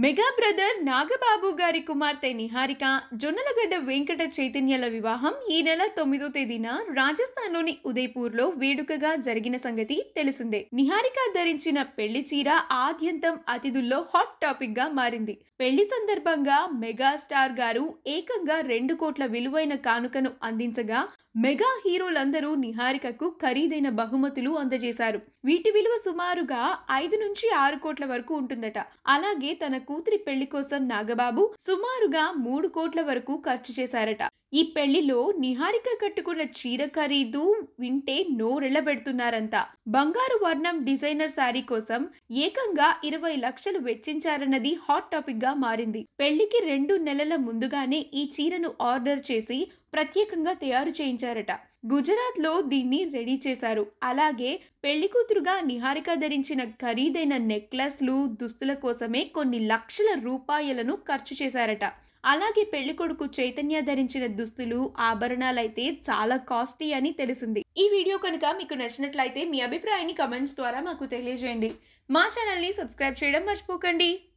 Mega brother Nagababu గారి కుమార్తె నిహారిక జొన్నలగడ్డ వెంకట చైతన్యల వివాహం ఈ నెల 9వ తేదీన రాజస్థాన్లోని ఉదయపూర్లో వేడుకగా జరిగిన సంగతి తెలిసిందే. నిహారిక ధరించిన పెళ్లి చీర ఆద్యంతం అతిథుల్లో హాట్ టాపిక్ గా మారింది. పెళ్లి సందర్భంగా మెగా స్టార్ గారు ఏకంగా 2 కోట్ల విలువైన కానుకను అందించగా మెగా హీరోలందరూ నిహారికకు ఖరీదైన బహుమతులు అందజేశారు. వీటి విలువ సుమారుగా 5 నుంచి 6 కోట్ల వరకు ఉంటుందట. అలాగే తన కూతురి పెళ్లి కోసం నాగబాబు సుమారుగా 3 కోట్ల వరకు ఖర్చు చేశారట. ఈ పెళ్లిలో నిహారిక కట్టుకున్న చీర ఖరీదు వింటే నోరెళ్లబెడుతున్నారంతా. బంగారు వర్ణం డిజైనర్ సారీ కోసం ఏకంగా 20 లక్షలు వెచ్చించారన్నది హాట్ టాపిక్ గా మారింది. పెళ్లికి 2 నెలల ముందుగానే ఈ చీరను ఆర్డర్ చేసి ప్రత్యేకంగా తయారు చేయించారట. గుజరాత్ లో దీన్ని రెడీ చేశారు. అలాగే పెళ్లి కూతురుగా నిహారిక ధరించిన ఖరీదైన నెక్లెస్లు, దుస్తుల కోసమే కొన్ని లక్షల రూపాయలను ఖర్చు చేశారట. అలాగే పెళ్లి కొడుకు చైతన్య ధరించిన దుస్తులు, ఆభరణాలైతే చాలా కాస్ట్లీ అని తెలిసింది. ఈ వీడియో కనుక మీకు నచ్చినట్లయితే మీ అభిప్రాయాన్ని కమెంట్స్ ద్వారా మాకు తెలియజేయండి. మా ఛానల్ ని సబ్స్క్రైబ్ చేయడం మర్చిపోకండి.